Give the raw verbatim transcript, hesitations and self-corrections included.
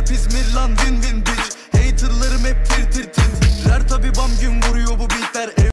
Rap İzmir lan win win bitch. Haterlarım hep tir tir tir.